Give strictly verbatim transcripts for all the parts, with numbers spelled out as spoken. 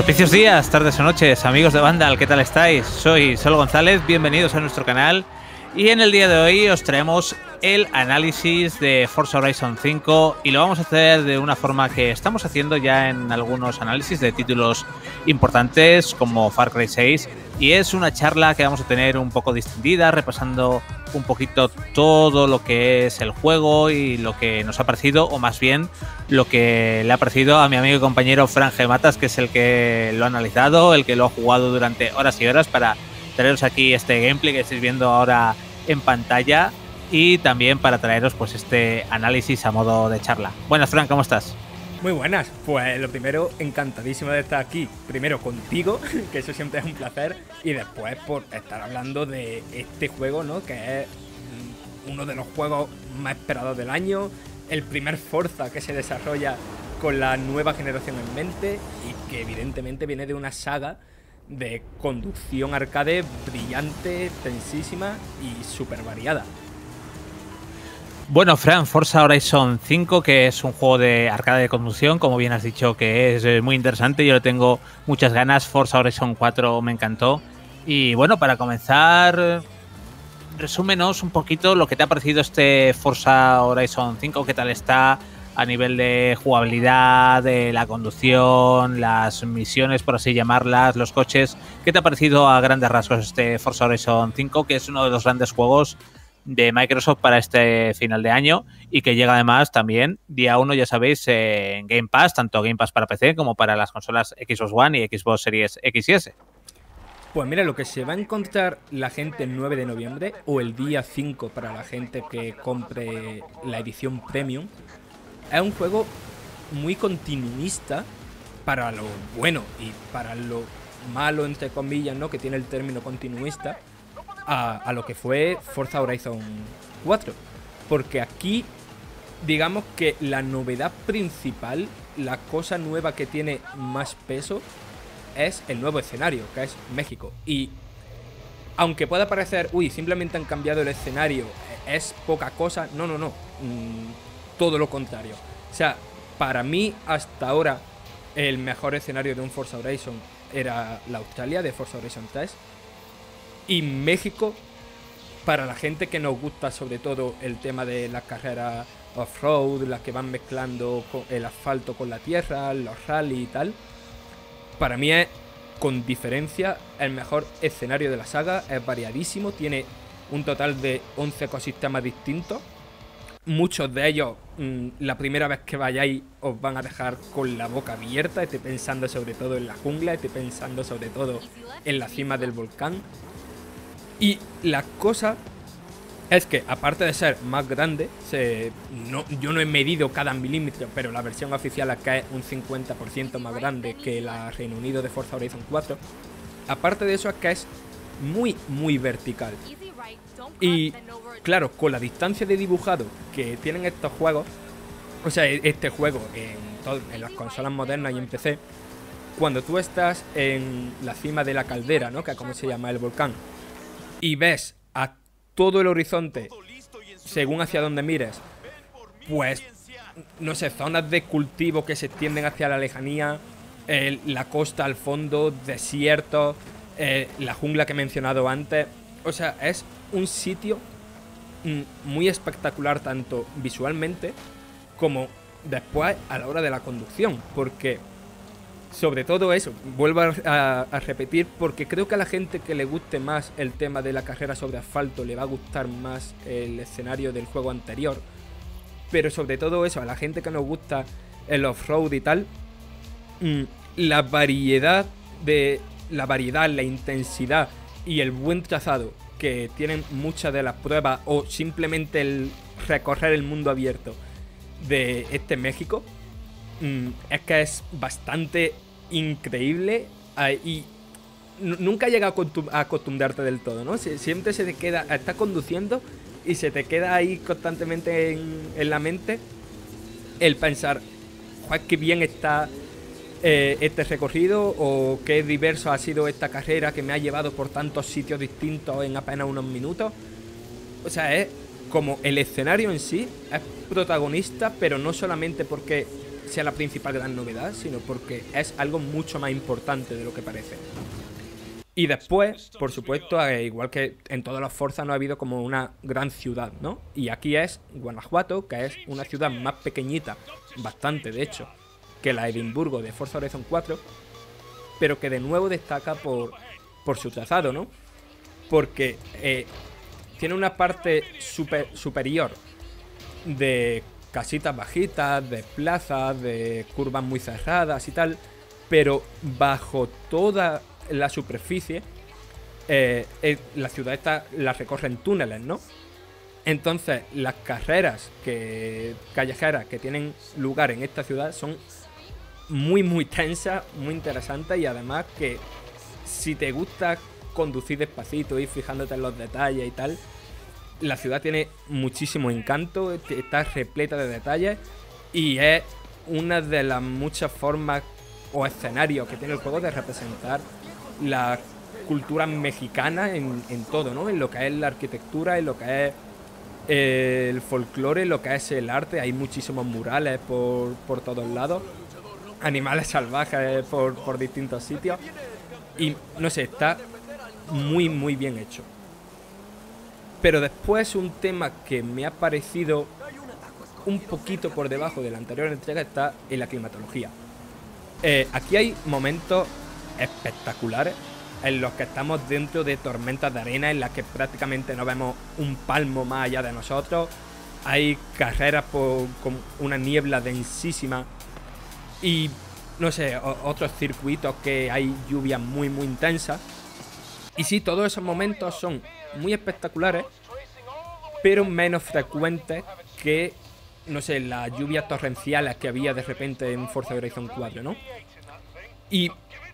Propicios días, tardes o noches, amigos de Vandal, ¿qué tal estáis? Soy Sol González, bienvenidos a nuestro canal y en el día de hoy os traemos el análisis de Forza Horizon cinco y lo vamos a hacer de una forma que estamos haciendo ya en algunos análisis de títulos importantes como Far Cry seis, y es una charla que vamos a tener un poco distendida, repasando un poquito todo lo que es el juego y lo que nos ha parecido, o más bien lo que le ha parecido a mi amigo y compañero Fran Gematas, que es el que lo ha analizado, el que lo ha jugado durante horas y horas, para traeros aquí este gameplay que estáis viendo ahora en pantalla y también para traeros pues este análisis a modo de charla. Buenas, Fran, ¿cómo estás? Muy buenas, pues lo primero, encantadísimo de estar aquí, primero contigo, que eso siempre es un placer, y después por estar hablando de este juego, ¿no? Que es uno de los juegos más esperados del año, el primer Forza que se desarrolla con la nueva generación en mente y que evidentemente viene de una saga de conducción arcade brillante, tensísima y súper variada. Bueno, Fran, Forza Horizon cinco, que es un juego de arcade de conducción, como bien has dicho, que es muy interesante. Yo le tengo muchas ganas. Forza Horizon cuatro me encantó. Y bueno, para comenzar, resúmenos un poquito lo que te ha parecido este Forza Horizon cinco, qué tal está a nivel de jugabilidad, de la conducción, las misiones, por así llamarlas, los coches. ¿Qué te ha parecido a grandes rasgos este Forza Horizon cinco, que es uno de los grandes juegos de Microsoft para este final de año y que llega además también día uno, ya sabéis, en Game Pass, tanto Game Pass para P C como para las consolas Xbox One y Xbox Series X y S? Pues mira, lo que se va a encontrar la gente el nueve de noviembre o el día cinco para la gente que compre la edición Premium es un juego muy continuista para lo bueno y para lo malo, entre comillas, ¿no? Que tiene el término continuista. A, a lo que fue Forza Horizon cuatro, porque aquí digamos que la novedad principal, la cosa nueva que tiene más peso es el nuevo escenario, que es México. Y aunque pueda parecer, uy, simplemente han cambiado el escenario, es poca cosa, no, no, no, mm, todo lo contrario. O sea, para mí hasta ahora el mejor escenario de un Forza Horizon era la Australia de Forza Horizon tres. Y México, para la gente que nos gusta sobre todo el tema de las carreras off-road, las que van mezclando el asfalto con la tierra, los rally y tal, para mí es, con diferencia, el mejor escenario de la saga. Es variadísimo, tiene un total de once ecosistemas distintos. Muchos de ellos, mmm, la primera vez que vayáis, os van a dejar con la boca abierta. Estoy pensando sobre todo en la jungla, estoy pensando sobre todo en la cima del volcán. Y la cosa es que, aparte de ser más grande, se, no, yo no he medido cada milímetro, pero la versión oficial es que es un cincuenta por ciento más grande que la Reino Unido de Forza Horizon cuatro. Aparte de eso, es que es muy, muy vertical. Y, claro, con la distancia de dibujado que tienen estos juegos, o sea, este juego en, todo, en las consolas modernas y en P C, cuando tú estás en la cima de la caldera, ¿no? Que es como se llama el volcán, y ves a todo el horizonte, según hacia donde mires, pues, no sé, zonas de cultivo que se extienden hacia la lejanía, eh, la costa al fondo, desiertos, eh, la jungla que he mencionado antes. O sea, es un sitio mm, muy espectacular, tanto visualmente como después a la hora de la conducción, porque sobre todo eso, vuelvo a, a, a repetir, porque creo que a la gente que le guste más el tema de la carrera sobre asfalto le va a gustar más el escenario del juego anterior. Pero sobre todo eso, a la gente que nos gusta el off-road y tal, mmm, la variedad de la variedad, la intensidad y el buen trazado que tienen muchas de las pruebas, o simplemente el recorrer el mundo abierto de este México, es que es bastante increíble y nunca llega a acostumbrarte del todo, ¿no? Siempre se te queda, estás conduciendo y se te queda ahí constantemente en, en la mente el pensar, joder, qué bien está eh, este recorrido, o qué diverso ha sido esta carrera que me ha llevado por tantos sitios distintos en apenas unos minutos. O sea, es como el escenario en sí es protagonista, pero no solamente porque sea la principal gran novedad, sino porque es algo mucho más importante de lo que parece. Y después, por supuesto, eh, igual que en todas las Forza no ha habido como una gran ciudad, ¿no? Y aquí es Guanajuato, que es una ciudad más pequeñita, bastante de hecho, que la Edimburgo de Forza Horizon cuatro, pero que de nuevo destaca por, por su trazado, ¿no? Porque eh, tiene una parte super, superior de casitas bajitas, de plazas, de curvas muy cerradas y tal, pero bajo toda la superficie, eh, eh, la ciudad está, la recorren túneles, ¿no? Entonces, las carreras que, callejeras que tienen lugar en esta ciudad son muy, muy tensas, muy interesantes y además que si te gusta conducir despacito, ir fijándote en los detalles y tal, la ciudad tiene muchísimo encanto, está repleta de detalles y es una de las muchas formas o escenarios que tiene el juego de representar la cultura mexicana en, en todo, ¿no? En lo que es la arquitectura, en lo que es eh, el folclore, en lo que es el arte. Hay muchísimos murales por, por todos lados, animales salvajes por, por distintos sitios y no sé, está muy muy bien hecho. Pero después un tema que me ha parecido un poquito por debajo de la anterior entrega está en la climatología. Eh, aquí hay momentos espectaculares en los que estamos dentro de tormentas de arena en las que prácticamente no vemos un palmo más allá de nosotros. Hay carreras por, con una niebla densísima y no sé, o, otros circuitos que hay lluvias muy muy intensas. Y sí, todos esos momentos son muy espectaculares, pero menos frecuentes que, no sé, las lluvias torrenciales que había de repente en Forza Horizon cuatro, ¿no? Y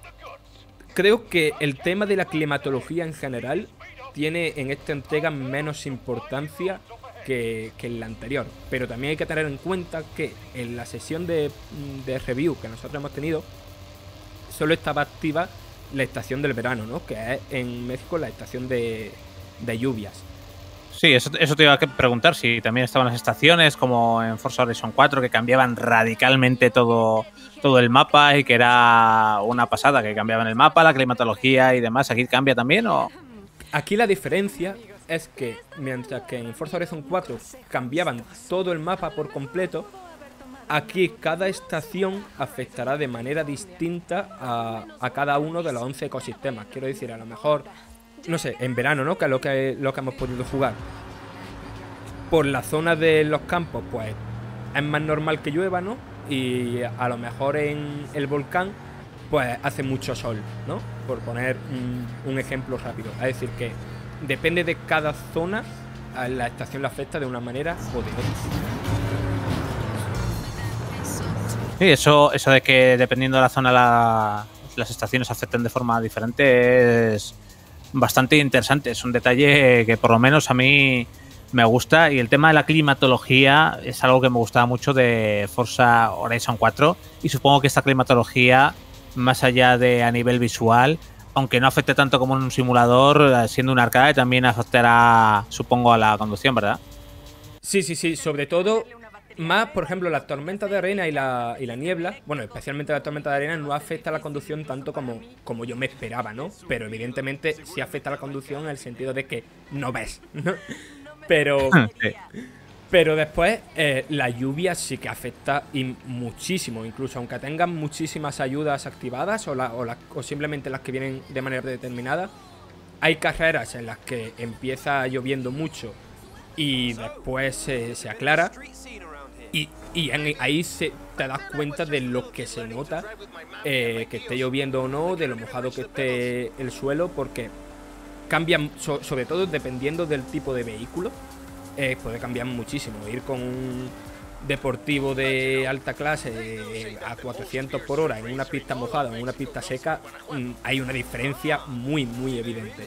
creo que el tema de la climatología en general tiene en esta entrega menos importancia que, que en la anterior. Pero también hay que tener en cuenta que en la sesión de, de review que nosotros hemos tenido, solo estaba activa la estación del verano, ¿no? Que es en México la estación de, de lluvias. Sí, eso, eso te iba a preguntar, si también estaban las estaciones como en Forza Horizon cuatro que cambiaban radicalmente todo, todo el mapa y que era una pasada, que cambiaban el mapa, la climatología y demás. ¿Aquí cambia también o...? Aquí la diferencia es que mientras que en Forza Horizon cuatro cambiaban todo el mapa por completo, aquí cada estación afectará de manera distinta a, a cada uno de los once ecosistemas. Quiero decir, a lo mejor, no sé, en verano, ¿no? Que es lo que, lo que hemos podido jugar. Por la zona de los campos, pues es más normal que llueva, ¿no? Y a lo mejor en el volcán, pues hace mucho sol, ¿no? Por poner un, un ejemplo rápido. Es decir, que depende de cada zona, a la estación la afecta de una manera o de otra. Sí, eso, eso de que dependiendo de la zona la, las estaciones afecten de forma diferente es bastante interesante. Es un detalle que por lo menos a mí me gusta. Y el tema de la climatología es algo que me gustaba mucho de Forza Horizon cuatro. Y supongo que esta climatología, más allá de a nivel visual, aunque no afecte tanto como en un simulador, siendo un arcade, también afectará, supongo, a la conducción, ¿verdad? Sí, sí, sí. Sobre todo... Más, por ejemplo, las tormentas de arena y la, y la niebla, bueno, especialmente la tormenta de arena, no afecta a la conducción tanto como, como yo me esperaba, ¿no? Pero evidentemente sí afecta a la conducción en el sentido de que no ves, ¿no? Pero, sí. Pero después eh, la lluvia sí que afecta y muchísimo, incluso aunque tengan muchísimas ayudas activadas o, la, o, la, o simplemente las que vienen de manera determinada. Hay carreras en las que empieza lloviendo mucho y después eh, se aclara. Y, y en, ahí se, te das cuenta de lo que se nota, eh, que esté lloviendo o no, de lo mojado que esté el suelo, porque cambian, so, sobre todo dependiendo del tipo de vehículo, eh, puede cambiar muchísimo. Ir con un deportivo de alta clase eh, a cuatrocientos por hora en una pista mojada o en una pista seca, mmm, hay una diferencia muy, muy evidente.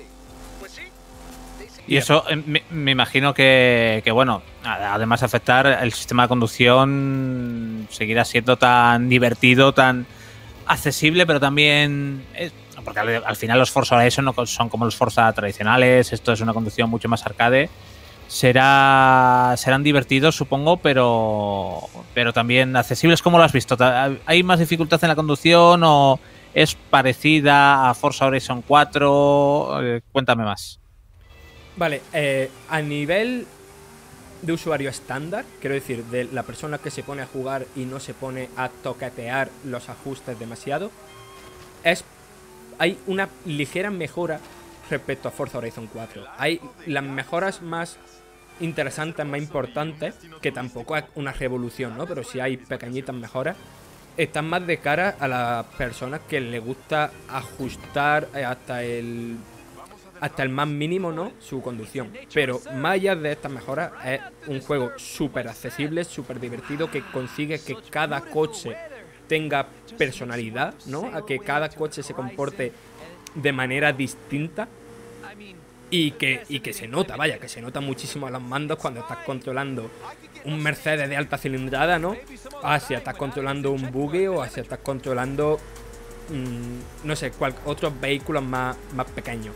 Y eso me, me imagino que, que, bueno, además de afectar, el sistema de conducción seguirá siendo tan divertido, tan accesible, pero también... Es, porque al, al final los Forza Horizon no son como los Forza tradicionales, esto es una conducción mucho más arcade. será serán divertidos, supongo, pero pero también accesibles. ¿Cómo lo has visto? ¿Hay más dificultad en la conducción o es parecida a Forza Horizon cuatro? Eh, cuéntame más. Vale, eh, a nivel de usuario estándar, quiero decir, de la persona que se pone a jugar y no se pone a toquetear los ajustes demasiado, es hay una ligera mejora respecto a Forza Horizon cuatro. Hay las mejoras más interesantes, más importantes, que tampoco es una revolución, ¿no? Pero sí hay pequeñitas mejoras. Están más de cara a las personas que les gusta ajustar hasta el hasta el más mínimo, ¿no?, su conducción. Pero más allá de estas mejoras, es un juego súper accesible, súper divertido, que consigue que cada coche tenga personalidad, ¿no?, a que cada coche se comporte de manera distinta. Y que, y que se nota, vaya, que se nota muchísimo a los mandos cuando estás controlando un Mercedes de alta cilindrada, ¿no? Ah, si estás controlando un buggy o si estás controlando, mmm, no sé, cual, otros vehículos más, más pequeños.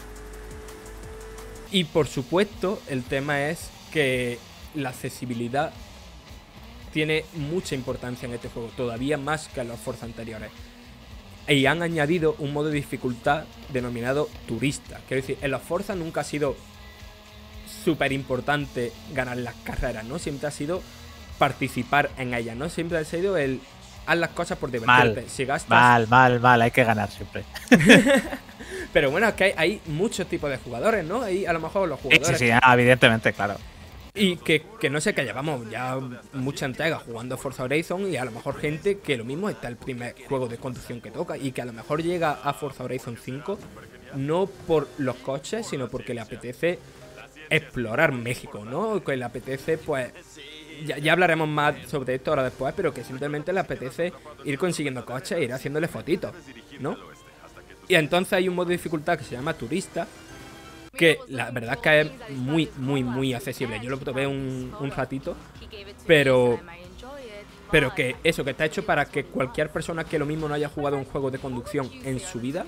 Y por supuesto, el tema es que la accesibilidad tiene mucha importancia en este juego, todavía más que en los Forza anteriores. Y han añadido un modo de dificultad denominado turista. Quiero decir, en los Forza nunca ha sido súper importante ganar las carreras, ¿no? Siempre ha sido participar en ellas, ¿no? Siempre ha sido el haz las cosas por divertirte. Mal, si gastas... mal, mal, mal, hay que ganar siempre. Pero bueno, es que hay, hay muchos tipos de jugadores, ¿no? Hay a lo mejor los jugadores... Sí, sí, sí, ah, evidentemente, claro. Y que, que no sé, que llevamos ya mucha entrega jugando Forza Horizon y a lo mejor gente que lo mismo está el primer juego de conducción que toca y que a lo mejor llega a Forza Horizon cinco no por los coches, sino porque le apetece explorar México, ¿no? Que le apetece, pues... Ya, ya hablaremos más sobre esto ahora después, pero que simplemente le apetece ir consiguiendo coches e ir haciéndole fotitos, ¿no? Y entonces hay un modo de dificultad que se llama turista, que la verdad es que es muy, muy, muy accesible. Yo lo probé un, un ratito, pero pero que eso, que está hecho para que cualquier persona que lo mismo no haya jugado un juego de conducción en su vida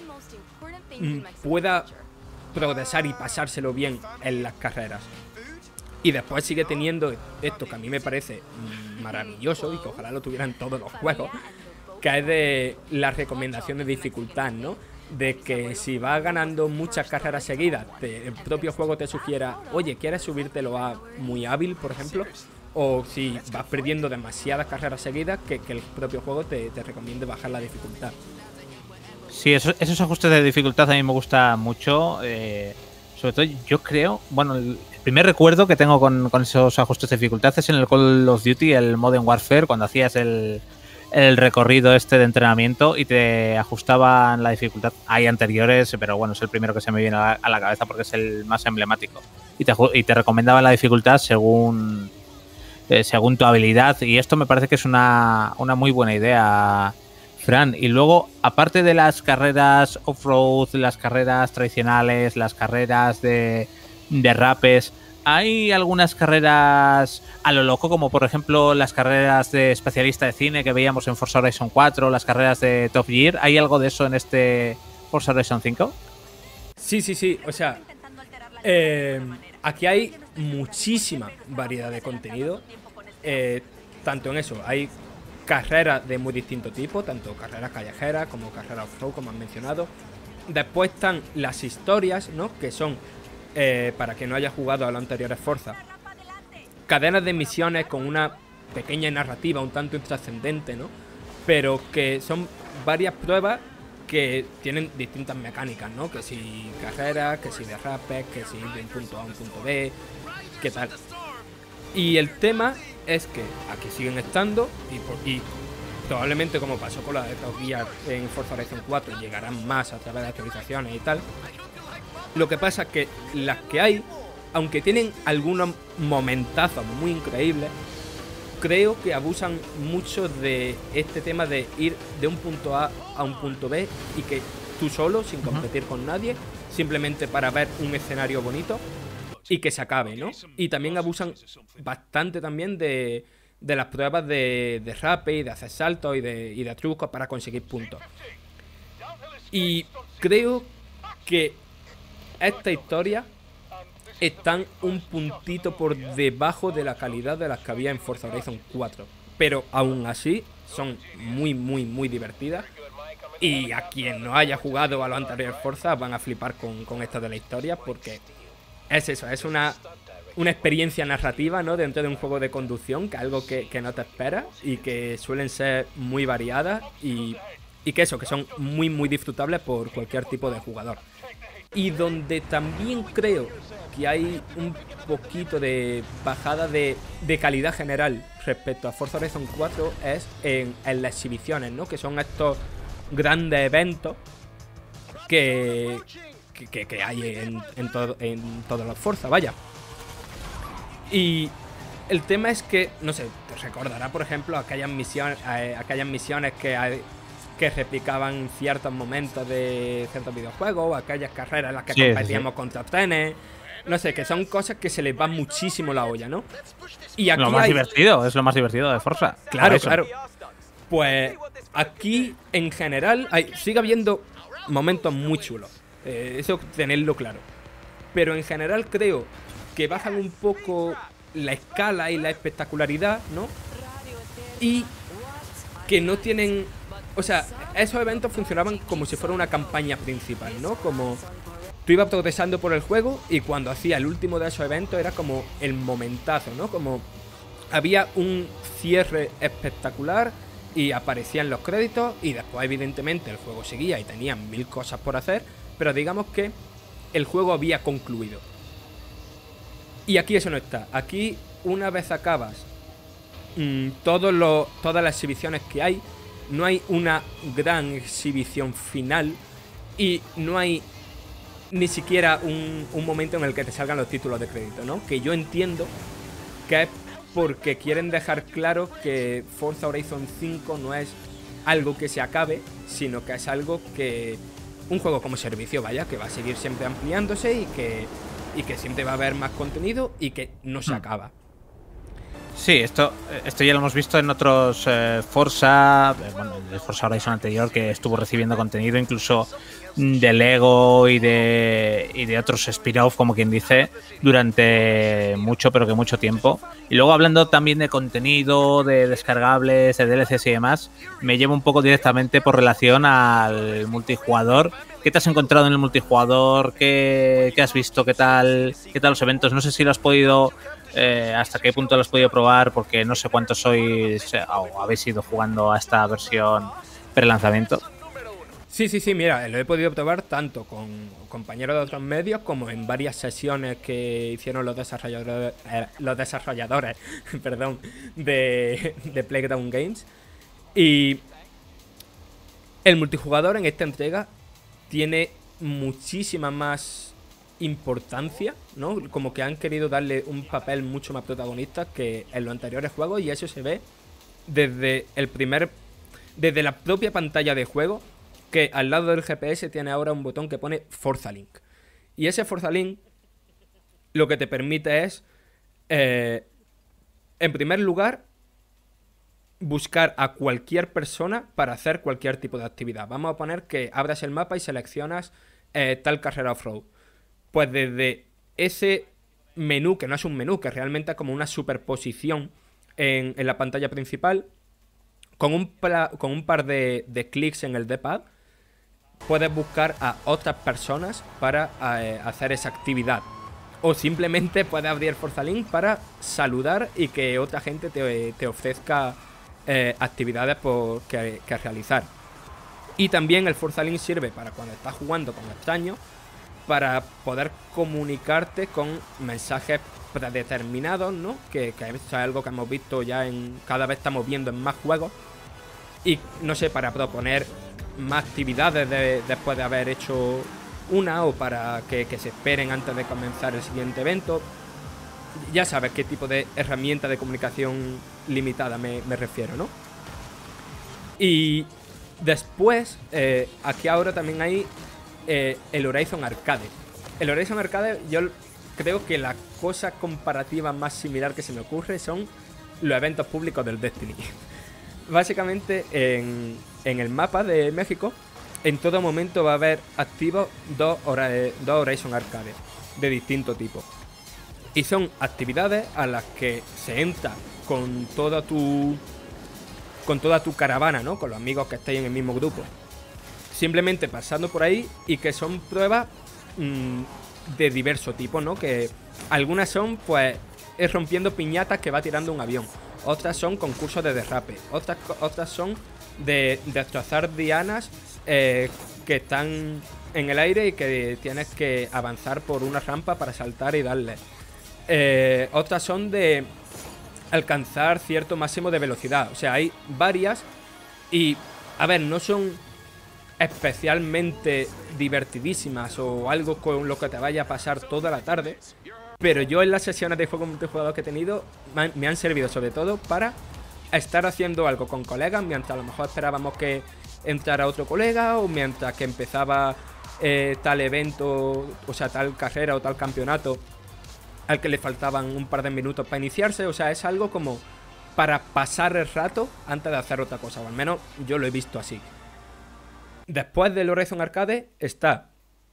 pueda progresar y pasárselo bien en las carreras. Y después sigue teniendo esto que a mí me parece maravilloso y que ojalá lo tuvieran todos los juegos, que es de la recomendación de dificultad, ¿no? De que si vas ganando muchas carreras seguidas, te, el propio juego te sugiera, oye, ¿quieres subírtelo a muy hábil, por ejemplo? O si vas perdiendo demasiadas carreras seguidas, que, que el propio juego te, te recomiende bajar la dificultad. Sí, esos, esos ajustes de dificultad a mí me gusta mucho. Eh, sobre todo, yo creo, bueno, el primer recuerdo que tengo con, con esos ajustes de dificultad es en el Call of Duty, el Modern Warfare, cuando hacías el... el recorrido este de entrenamiento y te ajustaban la dificultad. Hay anteriores, pero bueno, es el primero que se me viene a la, a la cabeza porque es el más emblemático. Y te, y te recomendaban la dificultad según, eh, según tu habilidad. Y esto me parece que es una, una muy buena idea, Fran. Y luego, aparte de las carreras off-road, las carreras tradicionales, las carreras de, de rapes, ¿hay algunas carreras a lo loco, como por ejemplo las carreras de especialista de cine que veíamos en Forza Horizon cuatro, las carreras de Top Gear? ¿Hay algo de eso en este Forza Horizon cinco? Sí, sí, sí. O sea, eh, aquí hay muchísima variedad de contenido. Eh, tanto en eso, hay carreras de muy distinto tipo, tanto carreras callejeras como carreras off-road, como han mencionado. Después están las historias, ¿no? Que son... Eh, para que no haya jugado a los anteriores Forza, cadenas de misiones con una pequeña narrativa un tanto intrascendente, ¿no? Pero que son varias pruebas que tienen distintas mecánicas, ¿no? Que si carreras, que si derrapes, que si de un punto A a un punto B, qué tal. Y el tema es que aquí siguen estando y, por, y probablemente, como pasó con la de Top Gear en Forza Horizon cuatro, llegarán más a través de actualizaciones y tal. Lo que pasa es que las que hay, aunque tienen algunos momentazos muy increíbles, creo que abusan mucho de este tema de ir de un punto A a un punto B y que tú solo, sin competir con nadie, simplemente para ver un escenario bonito y que se acabe, ¿no? Y también abusan bastante también de, de las pruebas de, de rape y de hacer saltos y de, y de trucos para conseguir puntos. Y creo que esta historia están un puntito por debajo de la calidad de las que había en Forza Horizon cuatro. Pero aún así son muy, muy, muy divertidas. Y a quien no haya jugado a los anteriores Forza van a flipar con, con esto de la historia, porque es eso, es una, una experiencia narrativa, ¿no? Dentro de un juego de conducción, que es algo que, que no te esperas y que suelen ser muy variadas y, y que eso, que son muy, muy disfrutables por cualquier tipo de jugador. Y donde también creo que hay un poquito de bajada de, de calidad general respecto a Forza Horizon cuatro es en, en las exhibiciones, ¿no? Que son estos grandes eventos que, que, que hay en, en, todo, en todos los Forza, vaya. Y el tema es que, no sé, te recordará, por ejemplo, aquellas misiones, eh, aquellas misiones que hay, que replicaban ciertos momentos de ciertos videojuegos, o aquellas carreras en las que sí, competíamos sí, sí. contra trenes. No sé, que son cosas que se les va muchísimo la olla, ¿no? Y aquí lo más hay... divertido, es lo más divertido de Forza. Claro, claro. Pues aquí, en general, hay, sigue habiendo momentos muy chulos. Eh, eso tenerlo claro. Pero en general creo que bajan un poco la escala y la espectacularidad, ¿no? Y que no tienen... O sea, esos eventos funcionaban como si fuera una campaña principal, ¿no? Como tú ibas progresando por el juego y cuando hacía el último de esos eventos era como el momentazo, ¿no? Como había un cierre espectacular y aparecían los créditos y después evidentemente el juego seguía y tenían mil cosas por hacer, pero digamos que el juego había concluido. Y aquí eso no está. Aquí, una vez acabas mmm, todos los, todas las exhibiciones que hay, no hay una gran exhibición final y no hay ni siquiera un, un momento en el que te salgan los títulos de crédito, ¿no? Que yo entiendo que es porque quieren dejar claro que Forza Horizon cinco no es algo que se acabe, sino que es algo que... un juego como servicio, vaya, que va a seguir siempre ampliándose y que, y que siempre va a haber más contenido y que no se acaba. Sí, esto, esto ya lo hemos visto en otros eh, Forza, eh, bueno, el Forza Horizon anterior, que estuvo recibiendo contenido incluso de Lego y de, y de otros spin-off, como quien dice, durante mucho, pero que mucho tiempo. Y luego hablando también de contenido, de descargables, de D L Cs y demás, me llevo un poco directamente por relación al multijugador. ¿Qué te has encontrado en el multijugador? ¿Qué, qué has visto? ¿Qué tal, qué tal los eventos? No sé si lo has podido... Eh, hasta qué punto lo has podido probar, porque no sé cuántos sois o habéis ido jugando a esta versión pre-lanzamiento. Sí, sí, sí, mira, lo he podido probar tanto con compañeros de otros medios como en varias sesiones que hicieron los desarrolladores, eh, los desarrolladores perdón, de, de Playground Games. Y el multijugador en esta entrega tiene muchísima más importancia, ¿no? Como que han querido darle un papel mucho más protagonista que en los anteriores juegos, y eso se ve desde el primer desde la propia pantalla de juego, que al lado del G P S tiene ahora un botón que pone Forza Link, y ese Forza Link lo que te permite es eh, en primer lugar buscar a cualquier persona para hacer cualquier tipo de actividad. Vamos a poner que abras el mapa y seleccionas eh, tal carrera off-road. Pues desde ese menú, que no es un menú, que realmente es como una superposición en, en la pantalla principal, con un, pra, con un par de, de clics en el D-pad, puedes buscar a otras personas para eh, hacer esa actividad. O simplemente puedes abrir Forza Link para saludar y que otra gente te, te ofrezca eh, actividades por, que, que realizar. Y también el Forza Link sirve para cuando estás jugando con extraños, para poder comunicarte con mensajes predeterminados, ¿no? Que, que es algo que hemos visto ya en... cada vez estamos viendo en más juegos. Y, no sé, para proponer más actividades de, después de haber hecho una, o para que, que se esperen antes de comenzar el siguiente evento. Ya sabes qué tipo de herramienta de comunicación limitada me, me refiero, ¿no? Y después, eh, aquí ahora también hay Eh, el Horizon Arcade. El Horizon Arcade, yo creo que la cosa comparativa más similar que se me ocurre son los eventos públicos del Destiny. Básicamente en, en el mapa de México en todo momento va a haber activos dos, hora, dos Horizon Arcade de distinto tipo. Y son actividades a las que se entra con toda tu con toda tu caravana, ¿no? Con los amigos que estáis en el mismo grupo. Simplemente pasando por ahí, y que son pruebas mmm, de diverso tipo, ¿no? Que algunas son, pues, es rompiendo piñatas que va tirando un avión. Otras son concursos de derrape. Otras, otras son de destrozar dianas eh, que están en el aire y que tienes que avanzar por una rampa para saltar y darle. Eh, otras son de alcanzar cierto máximo de velocidad. O sea, hay varias y, a ver, no son especialmente divertidísimas o algo con lo que te vaya a pasar toda la tarde, pero yo en las sesiones de juego multijugador que he tenido me han servido sobre todo para estar haciendo algo con colegas mientras a lo mejor esperábamos que entrara otro colega, o mientras que empezaba eh, tal evento, o sea, tal carrera o tal campeonato al que le faltaban un par de minutos para iniciarse. O sea, es algo como para pasar el rato antes de hacer otra cosa, o al menos yo lo he visto así. Después del Horizon Arcade está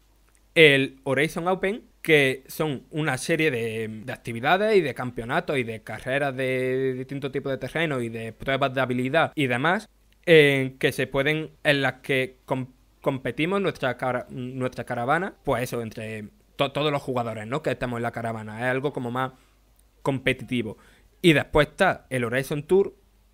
el Horizon Open, que son una serie de, de actividades y de campeonatos y de carreras de distintos tipos de terreno y de pruebas de habilidad y demás, eh, que se pueden, en las que com competimos nuestra, cara nuestra caravana, pues eso, entre to todos los jugadores, ¿no? Que estamos en la caravana. Es algo como más competitivo. Y después está el Horizon Tour,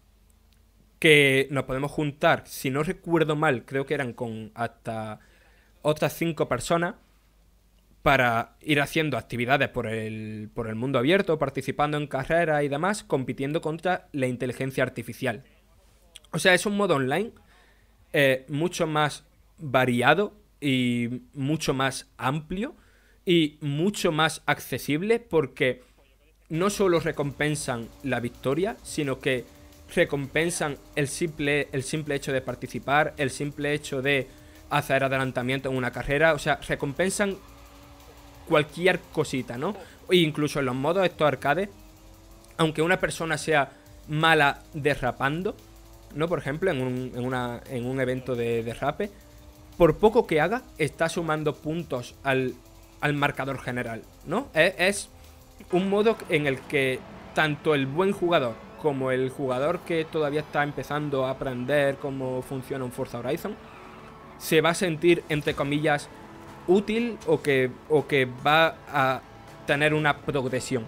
que nos podemos juntar, si no recuerdo mal, creo que eran con hasta otras cinco personas, para ir haciendo actividades por el, por el mundo abierto, participando en carreras y demás, compitiendo contra la inteligencia artificial. O sea, es un modo online eh, mucho más variado y mucho más amplio y mucho más accesible, porque no solo recompensan la victoria, sino que recompensan el simple, el simple hecho de participar, el simple hecho de hacer adelantamiento en una carrera. O sea, recompensan cualquier cosita, ¿no? E incluso en los modos estos arcades, aunque una persona sea mala derrapando, ¿no? Por ejemplo, en un, en una, en un evento de derrape, por poco que haga, está sumando puntos al, al marcador general, ¿no? Es, es un modo en el que tanto el buen jugador como el jugador que todavía está empezando a aprender cómo funciona un Forza Horizon se va a sentir, entre comillas, útil, o que, o que va a tener una progresión.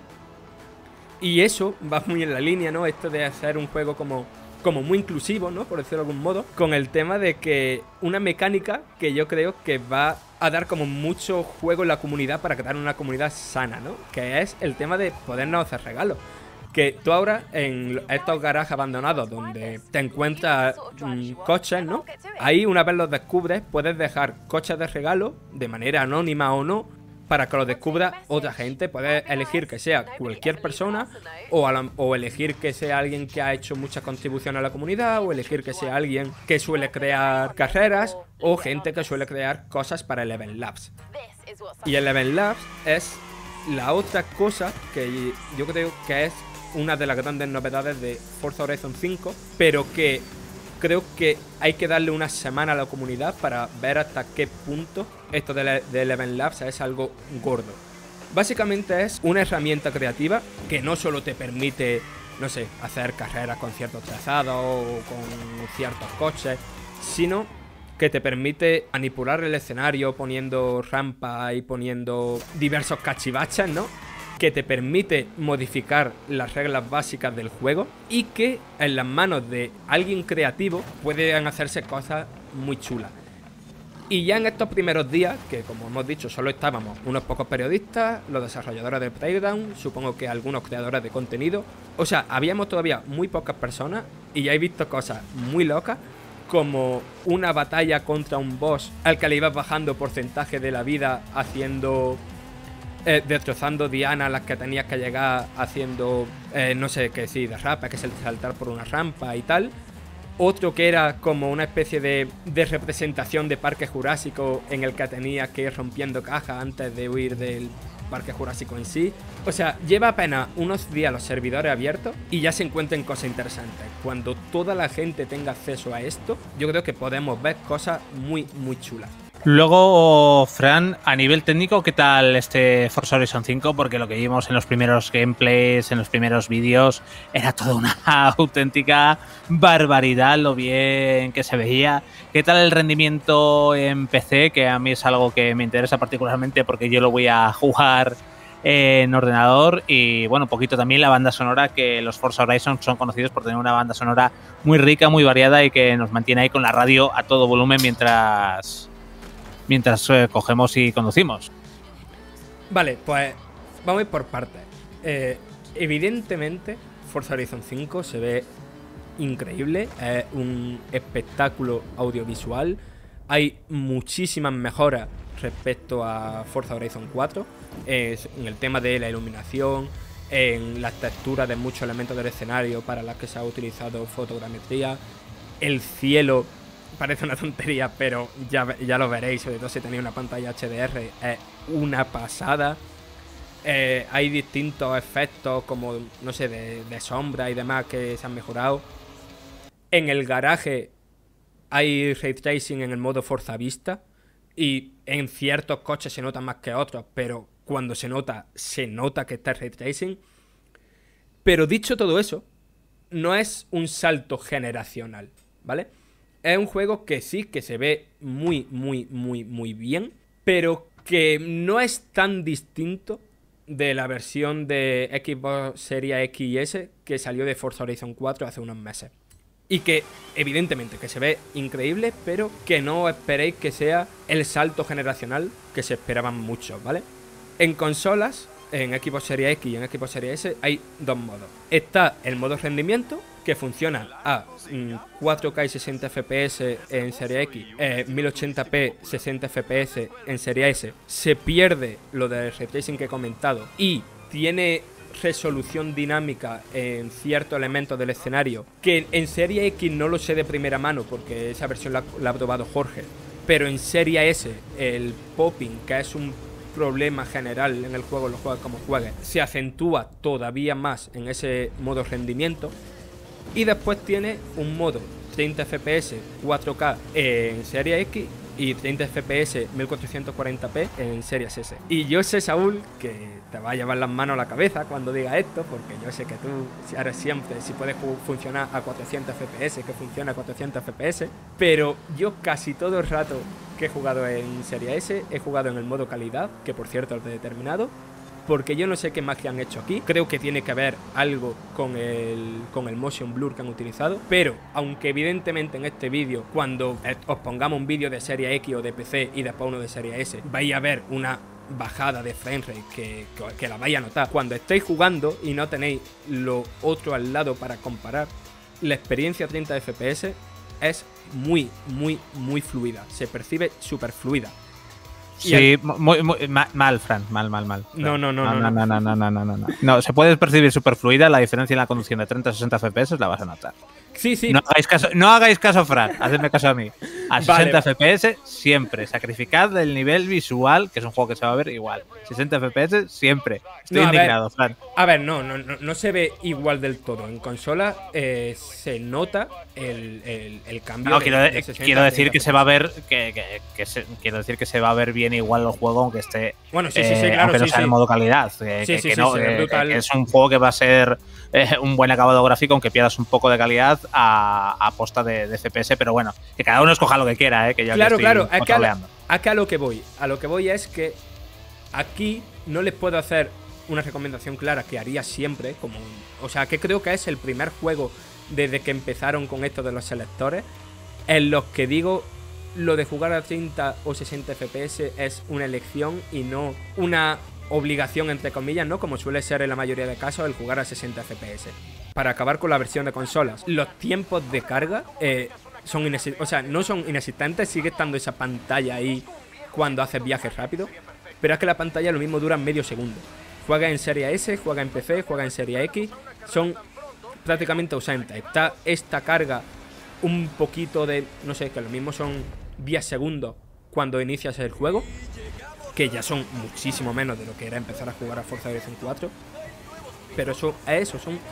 Y eso va muy en la línea, ¿no? Esto de hacer un juego como, como muy inclusivo, ¿no? Por decirlo de algún modo, con el tema de que una mecánica que yo creo que va a dar como mucho juego en la comunidad para crear una comunidad sana, ¿no? Que es el tema de podernos hacer regalos. Que tú ahora, en estos garajes abandonados donde te encuentras mmm, coches, ¿no? Ahí, una vez los descubres, puedes dejar coches de regalo, de manera anónima o no, para que los descubra otra gente. Puedes elegir que sea cualquier persona, o, a la, o elegir que sea alguien que ha hecho mucha contribución a la comunidad, o elegir que sea alguien que suele crear carreras, o gente que suele crear cosas para el Event Labs. Y el Event Labs es la otra cosa que yo creo que es una de las grandes novedades de Forza Horizon cinco, pero que creo que hay que darle una semana a la comunidad para ver hasta qué punto esto del, del Event Labs es algo gordo. Básicamente es una herramienta creativa que no solo te permite, no sé, hacer carreras con ciertos trazados o con ciertos coches, sino que te permite manipular el escenario poniendo rampas y poniendo diversos cachivaches, ¿no? Que te permite modificar las reglas básicas del juego, y que en las manos de alguien creativo pueden hacerse cosas muy chulas. Y ya en estos primeros días, que como hemos dicho solo estábamos unos pocos periodistas, los desarrolladores de Playground, supongo que algunos creadores de contenido, o sea, habíamos todavía muy pocas personas, y ya he visto cosas muy locas, como una batalla contra un boss al que le ibas bajando porcentaje de la vida haciendo... Eh, destrozando dianas a las que tenías que llegar haciendo, eh, no sé qué decir, de rapa, que es el saltar por una rampa y tal. Otro que era como una especie de, de representación de Parque Jurásico, en el que tenías que ir rompiendo cajas antes de huir del Parque Jurásico en sí. O sea, lleva apenas unos días los servidores abiertos y ya se encuentran cosas interesantes. Cuando toda la gente tenga acceso a esto, yo creo que podemos ver cosas muy, muy chulas. Luego, Fran, a nivel técnico, ¿qué tal este Forza Horizon cinco? Porque lo que vimos en los primeros gameplays, en los primeros vídeos, era toda una auténtica barbaridad lo bien que se veía. ¿Qué tal el rendimiento en P C? Que a mí es algo que me interesa particularmente porque yo lo voy a jugar en ordenador. Y bueno, un poquito también la banda sonora, que los Forza Horizon son conocidos por tener una banda sonora muy rica, muy variada y que nos mantiene ahí con la radio a todo volumen mientras... mientras eh, cogemos y conducimos. Vale, pues vamos a ir por partes. Eh, evidentemente, Forza Horizon cinco se ve increíble, es un espectáculo audiovisual. Hay muchísimas mejoras respecto a Forza Horizon cuatro, eh, en el tema de la iluminación, en las texturas de muchos elementos del escenario para las que se ha utilizado fotogrametría, el cielo. Parece una tontería, pero ya, ya lo veréis, sobre todo si tenéis una pantalla H D R, es una pasada. Eh, hay distintos efectos como, no sé, de, de sombra y demás que se han mejorado. En el garaje hay ray tracing en el modo Forza Vista y en ciertos coches se nota más que otros, pero cuando se nota, se nota que está el ray tracing. Pero dicho todo eso, no es un salto generacional, ¿vale? Es un juego que sí, que se ve muy, muy, muy, muy bien, pero que no es tan distinto de la versión de Xbox Series X y S que salió de Forza Horizon cuatro hace unos meses. Y que, evidentemente, que se ve increíble, pero que no esperéis que sea el salto generacional que se esperaban muchos, ¿vale? En consolas, en Xbox Series X y en Xbox Series S, hay dos modos. Está el modo rendimiento, que funciona a cuatro K y sesenta F P S en Serie X, eh, mil ochenta p sesenta F P S en Serie S. Se pierde lo del ray tracing que he comentado y tiene resolución dinámica en ciertos elementos del escenario, que en Serie X no lo sé de primera mano porque esa versión la, la ha probado Jorge, pero en Serie S el popping, que es un problema general en el juego, los juegos como juegues, se acentúa todavía más en ese modo rendimiento. Y después tiene un modo treinta F P S cuatro K en Serie X y treinta F P S mil cuatrocientos cuarenta p en Series S. Y yo sé, Saúl, que te va a llevar las manos a la cabeza cuando diga esto, porque yo sé que tú eres siempre, si puedes funcionar a cuatrocientos F P S, que funciona a cuatrocientos F P S, pero yo casi todo el rato que he jugado en Series S he jugado en el modo calidad, que por cierto es determinado, porque yo no sé qué magia han hecho aquí. Creo que tiene que ver algo con el, con el motion blur que han utilizado, pero aunque evidentemente en este vídeo, cuando os pongamos un vídeo de Serie X o de P C y después uno de Serie S, vais a ver una bajada de frame rate que, que, que la vais a notar. Cuando estéis jugando y no tenéis lo otro al lado para comparar, la experiencia treinta F P S es muy, muy, muy fluida. Se percibe súper fluida. Sí, el... muy, muy, mal, Fran, mal, mal, mal. No, no, no, no, no, no, no, no, no, no, no, no. No, se puede percibir súper fluida, la diferencia en la conducción de treinta a sesenta F P S la vas a notar. Sí, sí. No hagáis caso, no hagáis caso, Fran, hacedme caso a mí. A sesenta vale. F P S siempre, sacrificad el nivel visual, que es un juego que se va a ver igual. sesenta F P S siempre. Estoy no, indignado, ver, Fran. A ver, no, no, no, no se ve igual del todo. En consola eh, se nota el, el, el cambio. No, de, quiero, de quiero decir que se va a ver, que, que, que se, quiero decir que se va a ver bien igual el juego, aunque esté, bueno, sí, sí, sí, claro, aunque no sí, sea sí. en modo calidad. Que, sí, que, sí, que sí, no, sí, que, brutal. que es un juego que va a ser eh, un buen acabado gráfico, aunque pierdas un poco de calidad a, a posta de, de F P S, pero bueno, que cada uno escoja lo que quiera, eh, que yo claro, estoy claro, es que, a, la, es que a lo que voy, a lo que voy es que aquí no les puedo hacer una recomendación clara que haría siempre, como, o sea, que creo que es el primer juego desde que empezaron con esto de los selectores, en los que digo lo de jugar a treinta o sesenta F P S es una elección y no una obligación, entre comillas, ¿no? Como suele ser en la mayoría de casos el jugar a sesenta F P S. Para acabar con la versión de consolas, los tiempos de carga eh, son inexistentes, o sea, no son inexistentes, sigue estando esa pantalla ahí cuando haces viajes rápidos, pero es que la pantalla lo mismo dura medio segundo. Juega en Serie S, juega en P C, juega en Serie X, son prácticamente ausentes. Está esta carga un poquito de, no sé, que lo mismo son diez segundos cuando inicias el juego, que ya son muchísimo menos de lo que era empezar a jugar a Forza Horizon cuatro, pero eso es eso, son...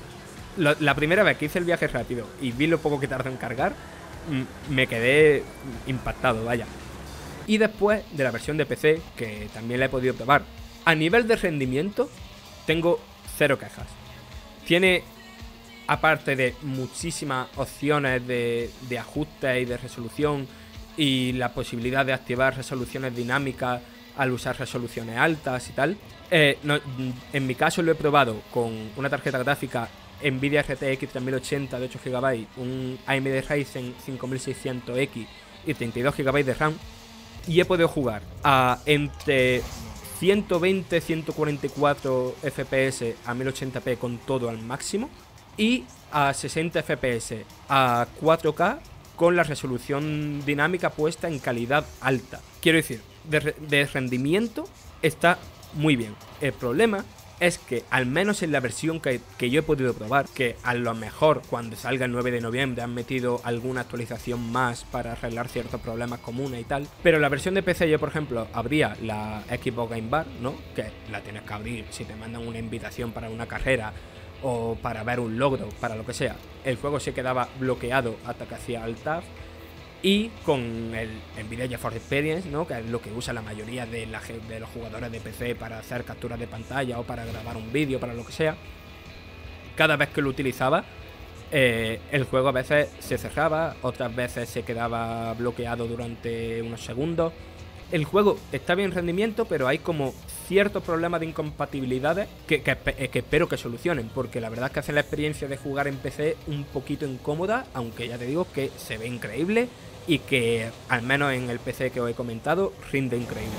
Lo, la primera vez que hice el viaje rápido y vi lo poco que tardó en cargar, me quedé impactado, vaya. Y después de la versión de P C, que también la he podido probar. A nivel de rendimiento, tengo cero quejas. Tiene, aparte de muchísimas opciones de, de ajuste y de resolución, y la posibilidad de activar resoluciones dinámicas al usar resoluciones altas y tal, eh, no, en mi caso lo he probado con una tarjeta gráfica Nvidia R T X tres mil ochenta de ocho gigabytes, un A M D Ryzen cinco mil seiscientos X y treinta y dos gigabytes de RAM, y he podido jugar a entre ciento veinte a ciento cuarenta y cuatro F P S a mil ochenta p con todo al máximo, y a sesenta F P S a cuatro K con la resolución dinámica puesta en calidad alta. Quiero decir, de, de rendimiento está muy bien. El problema es que, al menos en la versión que, que yo he podido probar, que a lo mejor cuando salga el nueve de noviembre han metido alguna actualización más para arreglar ciertos problemas comunes y tal, pero la versión de P C yo, por ejemplo, abría la Xbox Game Bar, ¿no? Que la tienes que abrir si te mandan una invitación para una carrera o para ver un logro, para lo que sea. El juego se quedaba bloqueado hasta que hacía Alt Tab. Y con el Nvidia GeForce Experience, ¿no? Que es lo que usa la mayoría de, la, de los jugadores de P C para hacer capturas de pantalla o para grabar un vídeo, para lo que sea, cada vez que lo utilizaba, eh, el juego a veces se cerraba, otras veces se quedaba bloqueado durante unos segundos. El juego está bien en rendimiento, pero hay como ciertos problemas de incompatibilidades que, que, que espero que solucionen, porque la verdad es que hace la experiencia de jugar en P C un poquito incómoda, aunque ya te digo que se ve increíble y que, al menos en el P C que os he comentado, rinde increíble.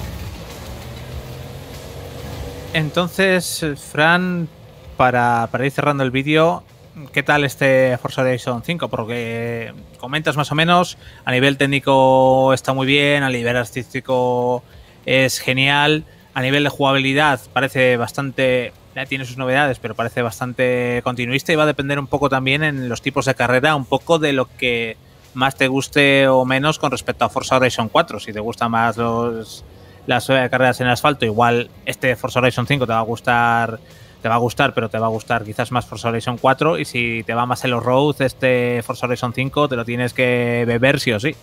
Entonces, Fran, para, para ir cerrando el vídeo, ¿qué tal este Forza Horizon cinco? Porque comentas más o menos, a nivel técnico está muy bien, a nivel artístico es genial, a nivel de jugabilidad parece bastante, ya tiene sus novedades, pero parece bastante continuista, y va a depender un poco también en los tipos de carrera, un poco de lo que más te guste o menos con respecto a Forza Horizon cuatro. Si te gustan más los, las carreras en asfalto, igual este Forza Horizon cinco te va a gustar... te va a gustar, pero te va a gustar quizás más Forza Horizon cuatro, y si te va más el road, este Forza Horizon cinco te lo tienes que beber sí o sí.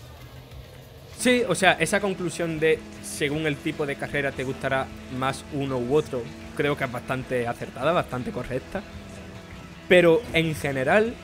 Sí, o sea, esa conclusión de según el tipo de carrera te gustará más uno u otro, creo que es bastante acertada, bastante correcta. Pero en general,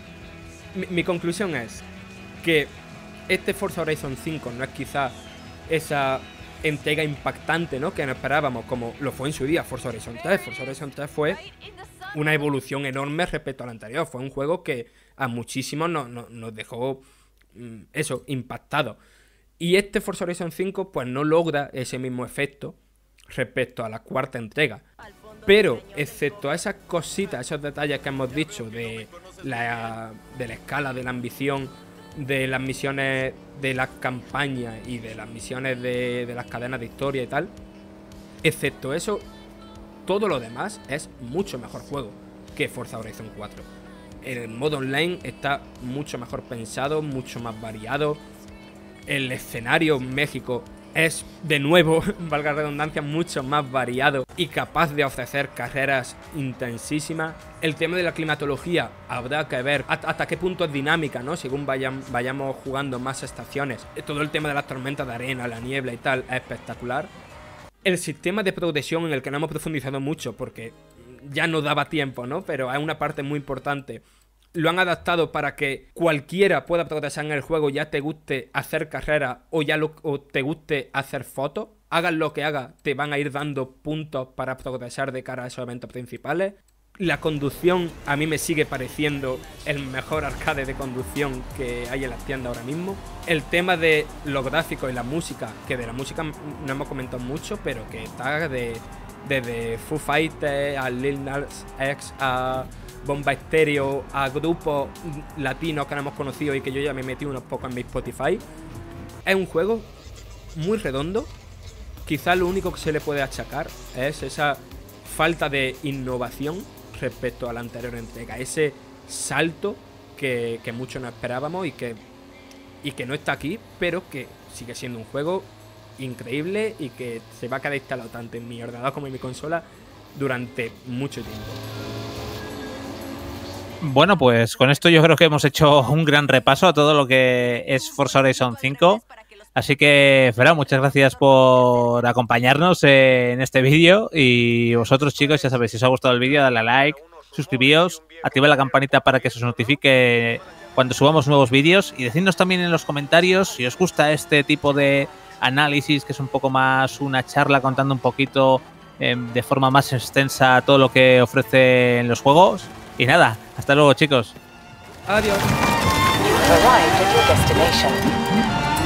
mi, mi conclusión es que este Forza Horizon cinco no es quizá esa entrega impactante, ¿no?, que nos esperábamos, como lo fue en su día Forza Horizon tres. Forza Horizon tres fue una evolución enorme respecto al anterior. Fue un juego que a muchísimos nos, nos, nos dejó mm, eso, impactados. Y este Forza Horizon cinco pues no logra ese mismo efecto respecto a la cuarta entrega. Pero, excepto a esas cositas, esos detalles que hemos dicho de la, de la escala, de la ambición, de las misiones de las campañas y de las misiones de, de las cadenas de historia y tal, excepto eso, todo lo demás es mucho mejor juego que Forza Horizon cuatro. El modo online está mucho mejor pensado, mucho más variado. El escenario México es, de nuevo, valga la redundancia, mucho más variado y capaz de ofrecer carreras intensísimas. El tema de la climatología habrá que ver hasta qué punto es dinámica, ¿no?, según vayan, vayamos jugando más estaciones. Todo el tema de las tormentas de arena, la niebla y tal, es espectacular. El sistema de progresión, en el que no hemos profundizado mucho porque ya no daba tiempo, ¿no?, pero es una parte muy importante. Lo han adaptado para que cualquiera pueda progresar en el juego, ya te guste hacer carrera o ya lo, o te guste hacer fotos. Hagas lo que hagas, te van a ir dando puntos para progresar de cara a esos eventos principales. La conducción a mí me sigue pareciendo el mejor arcade de conducción que hay en las tiendas ahora mismo. El tema de los gráficos y la música, que de la música no hemos comentado mucho, pero que está de, desde Foo Fighters a Lil Nas X a Bomba Estéreo, a grupos latinos que no hemos conocido y que yo ya me metí unos pocos en mi Spotify. Es un juego muy redondo. Quizás lo único que se le puede achacar es esa falta de innovación respecto a la anterior entrega, ese salto que, que muchos no esperábamos y que, y que no está aquí, pero que sigue siendo un juego increíble y que se va a quedar instalado tanto en mi ordenador como en mi consola durante mucho tiempo. Bueno, pues con esto yo creo que hemos hecho un gran repaso a todo lo que es Forza Horizon cinco. Así que, Ferran, muchas gracias por acompañarnos eh, en este vídeo. Y vosotros, chicos, ya sabéis, si os ha gustado el vídeo, dale a like, suscribíos, activad la campanita para que se os notifique cuando subamos nuevos vídeos. Y decidnos también en los comentarios si os gusta este tipo de análisis, que es un poco más una charla contando un poquito eh, de forma más extensa todo lo que ofrecen los juegos. Y nada, hasta luego, chicos. Adiós. You have arrived at your destination.